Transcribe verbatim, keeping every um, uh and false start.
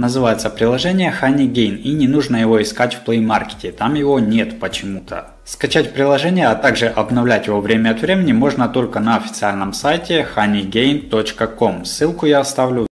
Называется приложение Honeygain, и не нужно его искать в Play Market, там его нет почему-то. Скачать приложение, а также обновлять его время от времени можно только на официальном сайте honeygain точка ком. Ссылку я оставлю